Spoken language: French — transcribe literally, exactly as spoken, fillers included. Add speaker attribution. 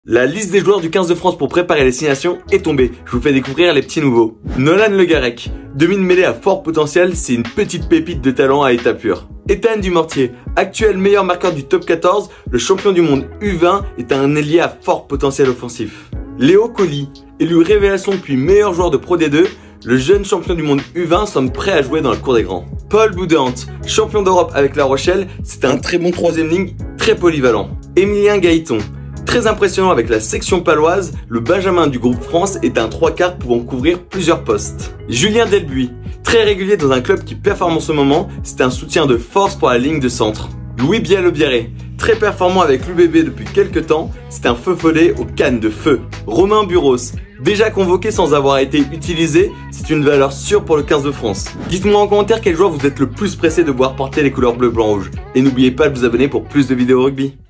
Speaker 1: La liste des joueurs du quinze de France pour préparer les signations est tombée. Je vous fais découvrir les petits nouveaux. Nolan Le Garec, demi-mêlée à fort potentiel, c'est une petite pépite de talent à état pur. Ethan Dumortier, actuel meilleur marqueur du top quatorze, le champion du monde U vingt est un ailier à fort potentiel offensif. Léo Colli, élu révélation puis meilleur joueur de Pro D deux, le jeune champion du monde U vingt semble prêt à jouer dans la cour des grands. Paul Boudant, champion d'Europe avec La Rochelle, c'est un très bon troisième ligne, très polyvalent. Emilien Gaëton, très impressionnant avec la section paloise, le Benjamin du groupe France est un trois quarts pouvant couvrir plusieurs postes. Julien Delbuy, très régulier dans un club qui performe en ce moment, c'est un soutien de force pour la ligne de centre. Louis Biel-Biarré, très performant avec l'U B B depuis quelques temps, c'est un feu follet aux cannes de feu. Romain Buros, déjà convoqué sans avoir été utilisé, c'est une valeur sûre pour le quinze de France. Dites-moi en commentaire quel joueur vous êtes le plus pressé de voir porter les couleurs bleu, blanc, rouge. Et n'oubliez pas de vous abonner pour plus de vidéos rugby.